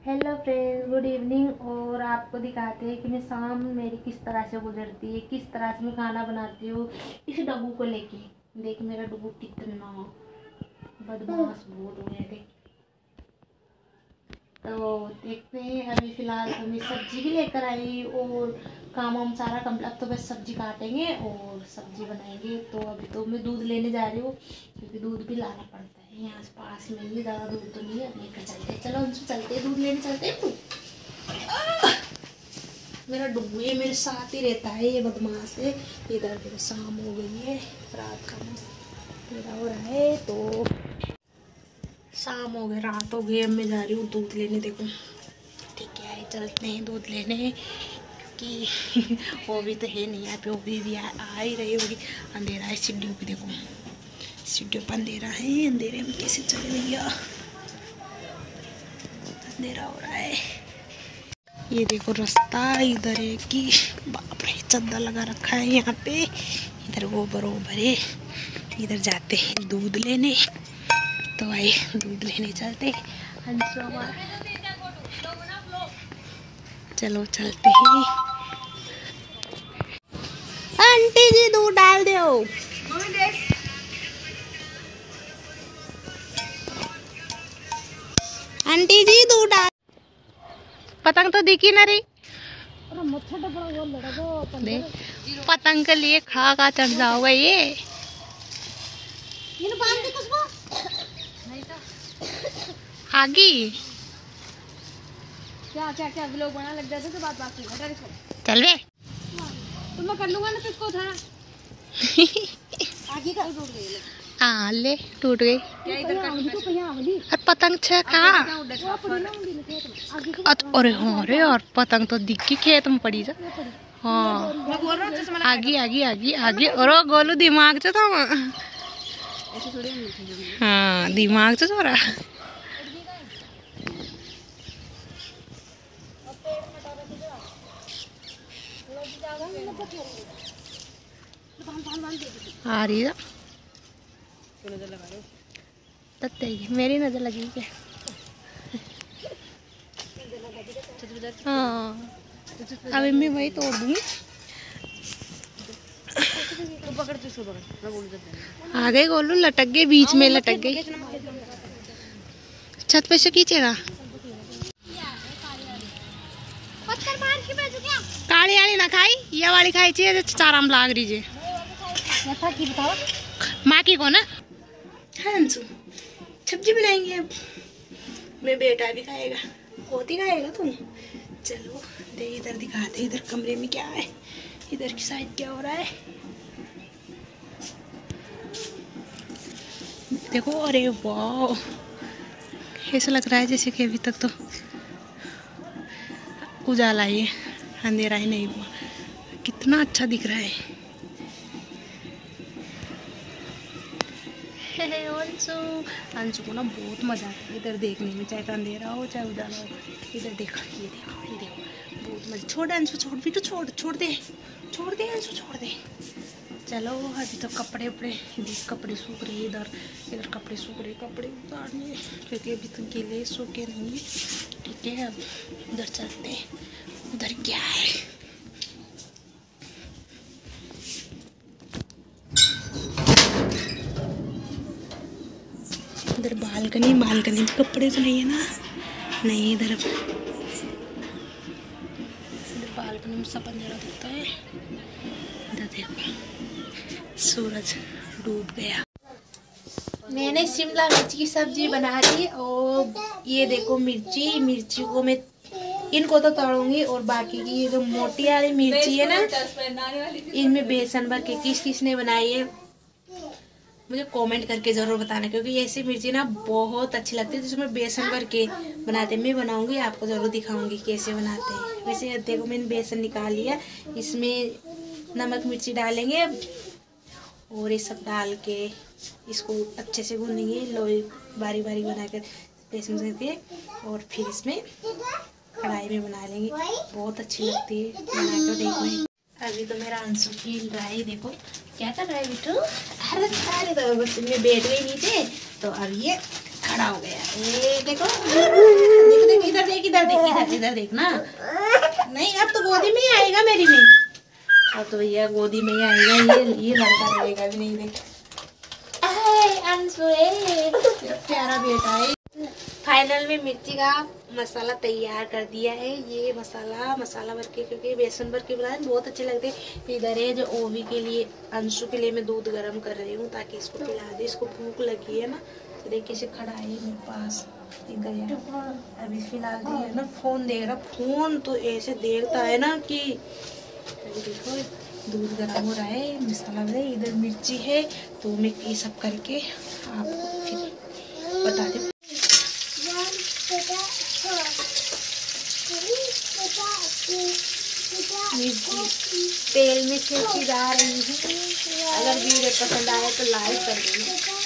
Hello friends, good evening. और आपको दिखाते हैं कि मैं शाम मेरी किस तरह से गुजरती है, किस तरह से मैं खाना बनाती हूँ इस डब्बू को लेके। देख मेरा डब्बू कितना बदमाश बहुत हो गया। देख तो देखते हैं। अभी फिलहाल तो मैं सब्जी भी लेकर आई और काम वाम सारा कम्प्लीट। अब तो बस सब्जी काटेंगे और सब्जी बनाएंगे। तो अभी तो मैं दूध लेने जा रही हूँ क्योंकि दूध भी लाना पड़ता है। यहाँ पास में ही ज़्यादा दूध तो नहीं है, अब लेकर चलते हैं। चलो उनसे चलते हैं, दूध लेने चलते हैं। मेरा डुब्बू ये मेरे साथ ही रहता है, ये बदमाश है। इधर देखो शाम हो गई है, रात का मेरा हो रहा है। तो शाम हो गई, रात हो गई, अब मैं जा रही हूँ दूध लेने। देखो ठीक है, चलते हैं दूध लेने क्योंकि वो भी तो है नहीं यहाँ पे, वो भी आ ही रही होगी। अंधेरा है सीढ़ियों पे, देखो सीढ़ियों पर अंधेरा है। अंधेरे में कैसे चले भैया, अंधेरा हो रहा है। ये देखो रास्ता इधर है कि बाप रे, चद्दर लगा रखा है यहाँ पे। इधर वो बरोबर है, इधर जाते हैं दूध लेने। तो आइए दूध लेने चलते हैं। चलो चलते हैं। आंटी जी दूध डाल दो। आंटी जी दूध डाल। पतंग तो दिखी ना रही। पतंग के लिए खा का चढ़ जाओगे ये। आगी क्या क्या क्या व्लॉग बना लग जाते तो बात बाकी हटा इसको। चल वे तो मैं कर लूंगा ना, तो इसको उठाना। आगे का टूट गई। हाँ ले टूट गई। क्या इधर का और पतंग छे कहाँ? अरे हाँ रे, और पतंग तो दिखी खेत में पड़ी जा। हाँ आगी आगी आगी आगी। और गोलू दिमाग से तो हाँ दिमाग से थोड़ा। आ रही है मेरी नजर लगी क्या? हाँ अभी मैं वही तोड़ दूंगी। आ गए गोलू, लटक गए बीच में, लटक गई। छत पे से खींचेगा। काली वाली ना खाई, ये वाली खाई चाहिए जो चारा में लाग रही है। माँ की को ना हंसू सब्जी बनाएंगे अब। मैं बेटा भी खाएगा, होती खाएगा तुम। चलो दे इधर दिखाते, इधर कमरे में क्या है, इधर की साइड क्या हो रहा है। देखो अरे वाह, ऐसा लग रहा है जैसे कि अभी तक तो उजाला ही है, अंधेरा ही नहीं हुआ। कितना अच्छा दिख रहा है। अंशु को ना बहुत मजा आता है इधर देखने में, चाहे तो अंधेरा हो चाहे उजाला हो। इधर देखो, ये देखो, ये देखो, बहुत मजा। छोड़ अंशु, छोड़ भी तो, छोड़ छोड़ दे, छोड़ दे अंशु, छोड़ दे। चलो अभी तो कपड़े उपड़े, कपड़े सूख रहे, इधर इधर कपड़े सूख रहे, कपड़े उतारने क्योंकि अभी तो गीले सूखे नहीं है। ठीक है अब उधर चलते हैं, उधर क्या है। इधर बालकनी, बालकनी में कपड़े तो नहीं है ना, नहीं इधर बालकनी में सब अंधेरा दिखता है। इधर देखो सूरज डूब गया। मैंने शिमला मिर्च की सब्जी बना ली और ये देखो मिर्ची को मैं इनको तो तोड़ूंगी और बाकी की ये जो मोटी वाली मिर्ची है ना, इनमें बेसन भर के किस किस ने बनाई है मुझे कमेंट करके ज़रूर बताना, क्योंकि ऐसी मिर्ची ना बहुत अच्छी लगती है जिसमें बेसन भर के बनाते हैं। मैं बनाऊंगी, आपको ज़रूर दिखाऊंगी कैसे बनाते हैं। वैसे देखो मैंने बेसन निकाल लिया, इसमें नमक मिर्ची डालेंगे और ये सब डाल के इसको अच्छे से भूनेंगे, लोई बारी बारी बनाकर बेसन करके, और फिर इसमें कढ़ाई में बना लेंगे। बहुत अच्छी लगती है, बना कर देखो। अभी तो मेरा अंशु खेल रहा है, देखो क्या कर रहा है बिट्टू। अरे तो बस मैं बैठ गई नीचे, तो अब ये खड़ा हो गया। ये देखो, देखो देखो, इधर देख, इधर इधर देख, इधर इधर देखना। नहीं अब तो गोदी में ही आएगा मेरी में। अब तो भैया गोदी में ही आएगा। ये लड़का रहेगा भी नहीं। देख प्यारा बेटा है। फाइनल में मिर्ची का मसाला तैयार कर दिया है। ये मसाला भर के, क्योंकि बेसन भर के बनाए बहुत अच्छे लगते हैं। इधर है जो ओवी के लिए, अंशु के लिए मैं दूध गर्म कर रही हूँ ताकि इसको पिला दे। इसको भूख लगी है ना। तो देखिए इसे खड़ा है मेरे पास। इधर अभी फिलहाल जो है ना फोन देख रहा। फोन तो ऐसे देखता है ना कि देखो दूध गर्म हो रहा है, मसाला है, इधर मिर्ची है। तो मैं ये सब करके आपको फिर बता दे। तेल में छेकी जा रही है। अगर वीडियो पसंद आए तो लाइक कर देना।